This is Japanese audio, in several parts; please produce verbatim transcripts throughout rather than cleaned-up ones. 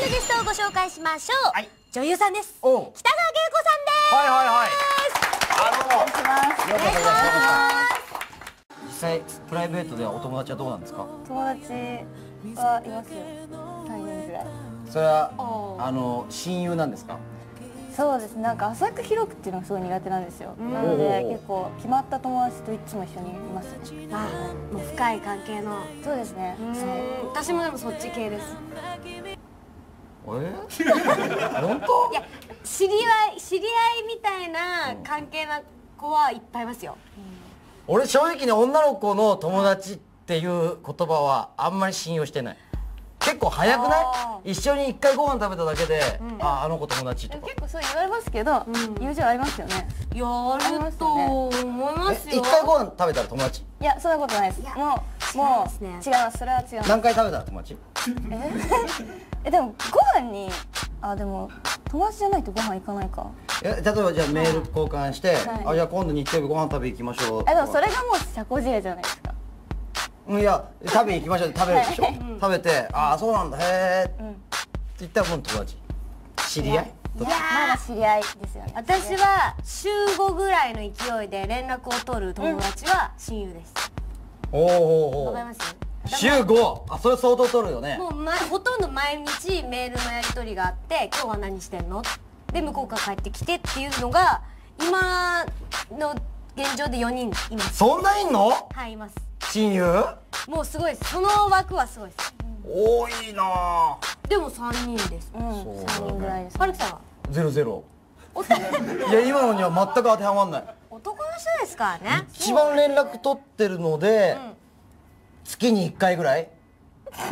ゲストをご紹介しましょう。はい、女優さんです。 おう、 北川景子さんです。 はいはいはい。あの、 お願いします。 よろしくお願いします。実際プライベートではお友達はどうなんですか？ 友達はいますよ。さんにんぐらい。 それはあの親友なんですか？ そうですね。なんか浅く広くっていうのがすごい苦手なんですよ。なので結構決まった友達といつも一緒にいますね。 あ、もう深い関係の。 そうですね。 私もでもそっち系です。 え？本当？ いや、知り合い知り合いみたいな関係な子はいっぱいいますよ。 俺正直に女の子の友達っていう言葉はあんまり信用してない。結構早くない？一緒に一回ご飯食べただけで、あ、あの子友達とか。 結構そう言われますけど、友情ありますよね。 やると思いますよ。 一回ご飯食べたら友達？ いや、そんなことないです。もうもう違います。それは違います。 何回食べたら友達？ ええ、でもご飯に、あ、でも友達じゃないとご飯行かないか。 え、例えばじゃあメール交換して、あ、じゃあ今度日曜日ご飯食べ行きましょう。 え、でもそれがもう社交辞令じゃないですか。 いや、食べに行きましょうって食べるでしょ。食べて、ああそうなんだ、へえって言ったらもう友達。知り合い？ いや、まだ知り合いですよね。 私は週ごぐらいの勢いで連絡を取る友達は親友です。 おおおお。 わかります？ 週ご、あ、それ相当取るよね。 もう、ま、ほとんど毎日メールのやり取りがあって、今日は何してんの？で向こうから帰ってきてっていうのが今の現状でよにんいます。 そんないんの？ はい、います。 親友？ もうすごいです。その枠はすごいです。 多いな。 でもさんにんです。 うん、さんにんぐらいです。 はるきさんは？ ゼロゼロ。いや、今のには全く当てはまんない。 男の人ですからね。 一番連絡取ってるので、月にいっかいぐらい。本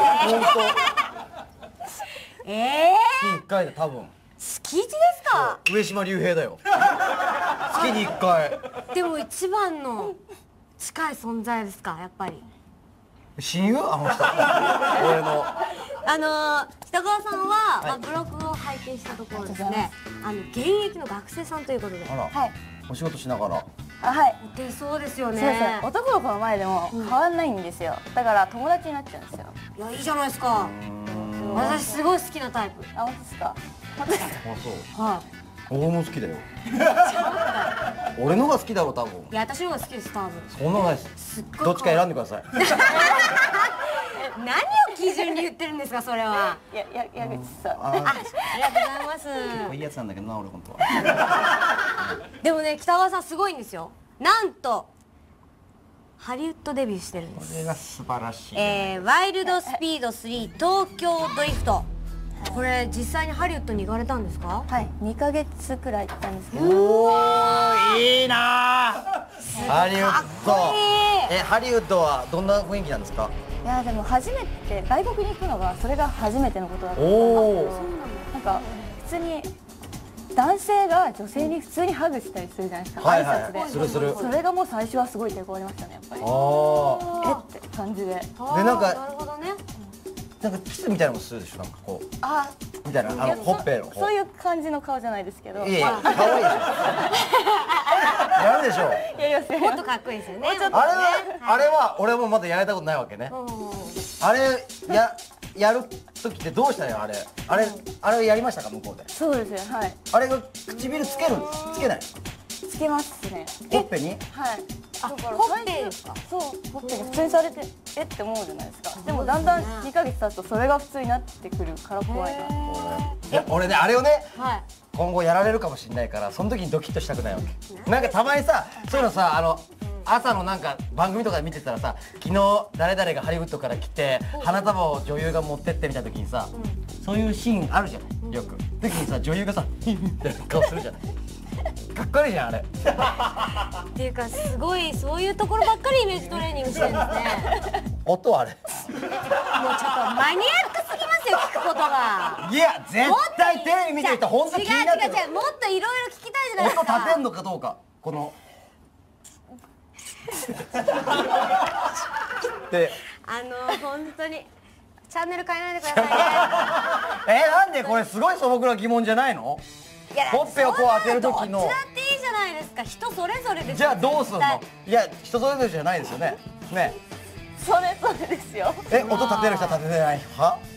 当。ええ。 月にいっかいで多分。 月一ですか？ 上島竜兵だよ。月にいっかい。 でも一番の近い存在ですか、やっぱり。 親友？あの人。俺の。 あの北川さんは、まあ、ブログを拝見したところですね、あの現役の学生さんということで、 あら、 はい、 お仕事しながら。 あ、はい。 モテそうですよね。 そうですね。男の子の前でも変わんないんですよ。だから友達になっちゃうんですよ。 いや、いいじゃないですか。私すごい好きなタイプ。 あ、本当ですか。本当ですか。 あ、そう。 はい。 俺も好きだよ。俺のが好きだろ、多分。 いや、私のが好きです、多分。 そんなのないです。どっちか選んでください。 何を基準に言ってるんですか、それは。 いや、や、矢口さん。あ、 ありがとうございます。 いいやつなんだけどな、俺本当は。 でもね、北川さんすごいんですよ。なんとハリウッドデビューしてるんです。 これが素晴らしい。 えー、ワイルドスピードスリー東京ドリフト。これ実際にハリウッドに行かれたんですか？ はい、にかげつくらい行ったんですけど。 おお、いいな。ハリウッド。え、ハリウッドはどんな雰囲気なんですか？ いや、でも初めて外国に行くのがそれが初めてのことだったんですけど、なんか普通に男性が女性に普通にハグしたりするじゃないですか、挨拶で。 するする。 それがもう最初はすごい抵抗ありましたね、やっぱり。 あえって感じで。で、 なんかなるほどね。 なんかキスみたいなのもするでしょ、なんかこう。 あ、 みたいな、あのほっぺの。 そういう感じの顔じゃないですけど。 いやいや、可愛いでしょ。やるでしょ。 やりますね。 もっとかっこいいですよね。 あれは、あれは俺もまだやれたことないわけね。あれややる時ってどうしたよ、あれ。あれあれやりましたか、向こうで。 そうですよ、はい。 あれが唇つけるつけない？ つけますね。 ほっぺに？ はい。 あ、ほっぺですか？ そう、ほっぺに普通にされてえって思うじゃないですか。でもだんだんにかげつ経つとそれが普通になってくるから怖いな。 いや、俺ね、あれをね、 はい。 今後やられるかもしれないから、その時にドキッとしたくないわけ。なんかたまにさ、そういうのさ、あの朝のなんか番組とかで見てたらさ、昨日誰々がハリウッドから来て花束を女優が持ってってみた時にさ、そういうシーンあるじゃない、よく。時にさ、女優がさ「ヒッ」って顔するじゃない。かっこいいじゃん、あれ。 っていうか、すごいそういうところばっかりイメージトレーニングしてるんですね。 音あれ。 もうちょっとマニアックすぎますよ、聞くことが。 いや、絶対テレビ見てる人本当気になってる。 違う違う違う、もっといろいろ聞きたいじゃないですか。 音立てんのかどうか、この。で、 あの本当にチャンネル変えないでくださいね。 え、なんでこれすごい素朴な疑問じゃないの？ いや、 ほっぺをこう当てる時の。 どっちだっていいじゃないですか。人それぞれですよ。 じゃあどうすんの？いや、人それぞれじゃないですよね。ね。 それぞれですよ。 え、音立てる人は立ててない派？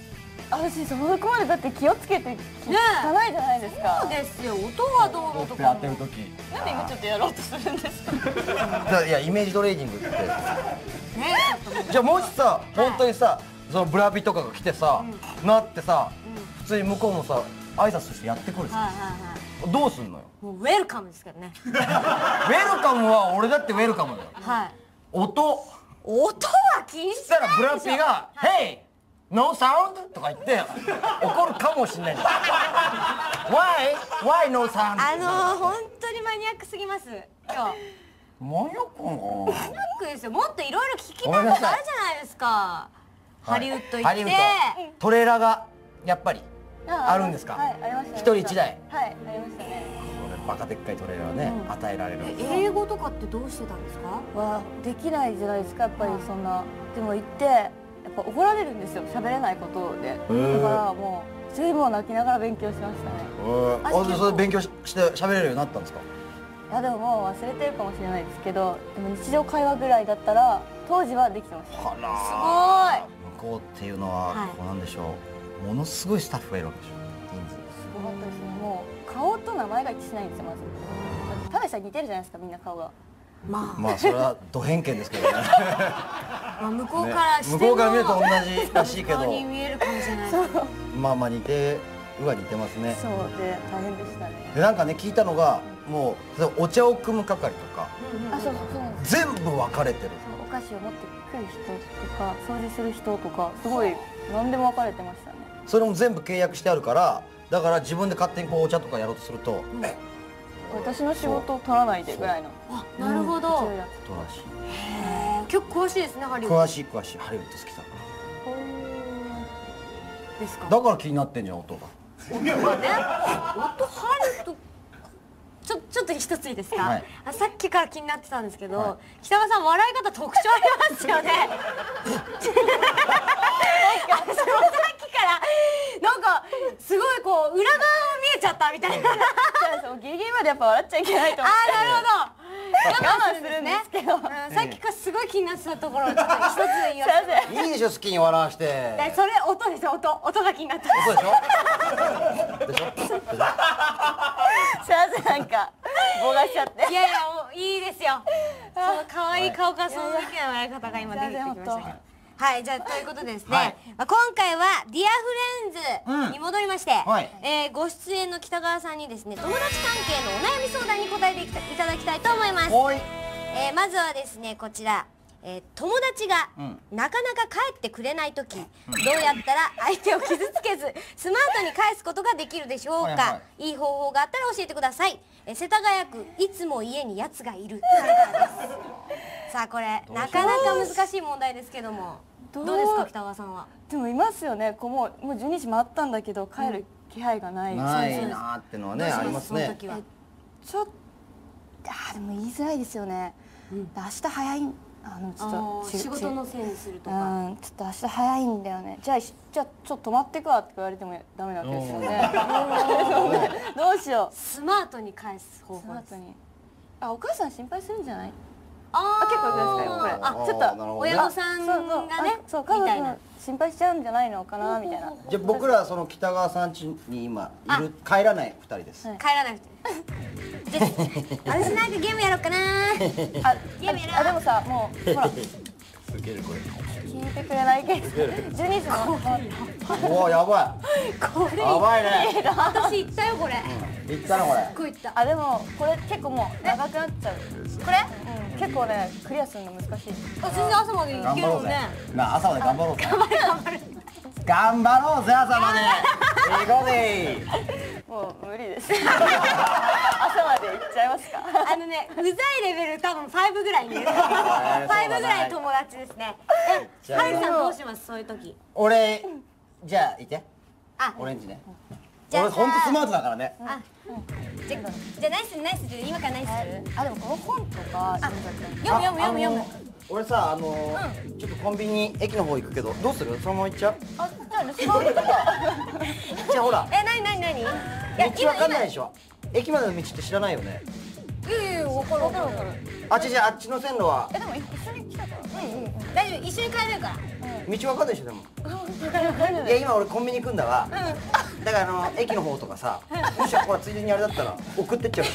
私そこまでだって気をつけて聞かないじゃないですか。 そうですよ、音がどうのとか当てる時なんで今ちょっとやろうとするんですか。 いやイメージトレーニングってね、ちょっとじゃあもしさ本当にさそのブラピとかが来てさなってさ普通に向こうもさ挨拶してやってくるさはいはいはい、 どうすんのよ。 もうウェルカムですけどね。 ウェルカムは俺だってウェルカムだよ。 はい。 音音は禁止したらブラないでしょ。 ピが「Hey! No sound?」とか言って怒るかもしんないじゃん。Why? Why no sound? あのー、本当にマニアックすぎます今日。 マニアックなのかな。 マニアックですよ。もっといろいろ聞きたいことあるじゃないですか。ハリウッド行ってハリウッドトレーラーがやっぱりあるんですか。 はい、ありました。 一人一台。 はい、ありましたね。 バカでっかいトレーラーね与えられる。 英語とかってどうしてたんですか。 はできないじゃないですか、やっぱりそんな。でも行ってやっぱ怒られるんですよ、喋れないことで。だからもうそれも泣きながら勉強しましたね。 あ、でそれ勉強しして喋れるようになったんですか。 いやでももう忘れてるかもしれないですけど、でも日常会話ぐらいだったら当時はできてました。 はらすごい。 向こうっていうのはこうなんでしょう、ものすごいスタッフがいるわけでしょ。人数すごかったですね。もう顔と名前が一致しないんですよ、まず。ただでさえ似てるじゃないですか、みんな顔が。 まあ、 まあそれはド偏見ですけどね。 まあ向こうからしても、 向こうから見ると同じらしいけど顔に見えるかもしれないですけど。 まあまあ似てうは似てますね。 そうで大変でしたね。 でなんかね聞いたのがもうお茶を汲む係とかあ、そうそうそうなんです。 全部分かれてる。 お菓子を持ってくる人とか掃除する人とかすごい何でも分かれてましたね。 それも全部契約してあるから、だから自分で勝手にこうお茶とかやろうとすると、え私の仕事を取らないでぐらいの。 あ、なるほど。 ことらしい。 へー、結構詳しいですね、ハリウッド。 詳しい詳しいハリウッド好きだかですか。 ら。だから気になってんじゃん音が。 まあね、音ハリウッド。ちょちょっと一ついいですか。 はい、 あ、さっきから気になってたんですけど、 はい、 北川さん笑い方特徴ありますよね。あのさっきからなんかすごいこう裏側が見えちゃったみたいな。 ギリギリまでやっぱ笑っちゃいけないと思って。 あ、なるほど。 我慢するんですけど、 うん、さっきからすごい気になってたところをちょっと一つ言わせて。 いいでしょ好きに笑わして。 でそれ音ですよ、音音が気になったそうでしょ。でしょ。でしょ。 すいません、なんか棒がしちゃって。 いやいや、もういいですよ。その可愛い顔からそのだけの笑い方が今出てきましたけど。はい、じゃあということでですね、はい、まあ今回は「ディアフレンズ」に戻りまして、うん、はい、えー、ご出演の北川さんにですね、友達関係のお悩み相談に答えていただきたいと思います。えー、まずはですね、こちら、えー、友達がなかなか帰ってくれない時、うん、どうやったら相手を傷つけずスマートに返すことができるでしょうか。はい、はい、いい方法があったら教えてください。えー、世田谷区いつも家にやつがいるからです。さあこれなかなか難しい問題ですけども、どうですか北川さんは。でもいますよね、こうもうもうじゅうにじ回ったんだけど帰る気配がない、 ないなーってのはねありますね。 ちょっとあでも言いづらいですよね。明日早い、あのちょっと仕事のせいにするとか、 うん、ちょっと明日早いんだよね、じゃあじゃあちょっと泊まってくわって言われてもダメなわけですよね。どうしよう。 スマートに返す方法です。スマートに。 あ、お母さん心配するんじゃない。 あ、 結構ですかこれ。 あ、ちょっと親御さんがね、 そう家族心配しちゃうんじゃないのかなみたいな。 じゃあ僕らその北川さん家に今いる帰らないふたりです。 帰らないふたり。じゃあ私なんかゲームやろうかな。あ、ゲームやろう。 あ、でもさ、もうほら。 すげえこれ。 聞いてくれないけど。じゅうにじの。 おお、やばい。 これ。 やばいね。 私行ったよこれ。 行ったなこれ。 こう行った。 あ、でもこれ結構もう長くなっちゃう。これ？うん。結構ねクリアするの難しい。 あ、全然朝まで行けるもんね。 なあ、朝まで頑張ろうぜ。 頑張る頑張る。 頑張ろうぜ朝まで。行こうぜ。 もう無理です。朝まで行っちゃいますか。 あのね、うざいレベル多分ファイブぐらいにいる。ファイブぐらい友達ですね。え、ハリさんどうします？そういう時。 俺じゃあいて。 あ、 オレンジね。俺本当スマートだからね。 あ、じゃじゃナイスナイスで今からナイスする。 あ、でもこの本とか読む読む読む読む。 俺さ、あのちょっとコンビニ駅の方行くけどどうする？そのまま行っちゃう？ あ、じゃあ留守番とか。 じゃあほら。 え、なになになに？ 道わかんないでしょ。駅までの道って知らないよね。 いやいや、教分かる分かる分かる。 あっちじゃあっちの線路はえでも一緒に来たから。 うんうん。大丈夫、一緒に帰れるから。 道わかんないでしょでも。 分かる分かる。 いや今俺コンビニ行くんだわ。だからあの駅の方とかさ、もしほらついでにあれだったら送ってっちゃう。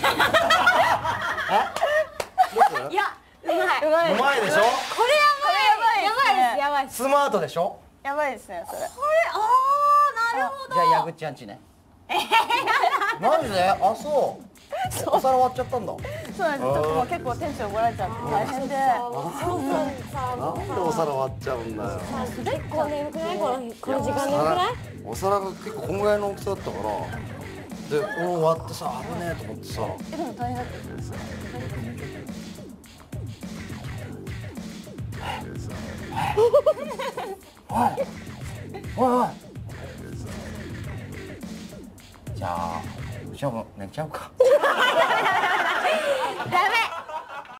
え？どうする？ いや、うまい。 うまい。 うまいでしょ？ これやばい。やばいですやばいです。 スマートでしょ？ やばいですねそれ。 これああなるほど。 じゃあ矢口アンチね。マジで？あそう。お皿割っちゃったんだ。 そうなんです。ちょっともう結構テンション怒られちゃって大変で。 なんでお皿割っちゃうんだよ。 結構眠くないこのこの時間眠くない？ お皿が結構こんぐらいの大きさだったから。で、俺割ってさ危ねえと思ってさ。 えでも大変だったんですよ。 おいおいおい。じゃあじゃあもう寝ちゃうか。 ダメ。